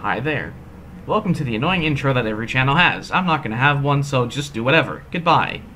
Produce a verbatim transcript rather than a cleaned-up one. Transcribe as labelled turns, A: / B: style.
A: Hi there. Welcome to the annoying intro that every channel has. I'm not gonna have one, so just do whatever. Goodbye.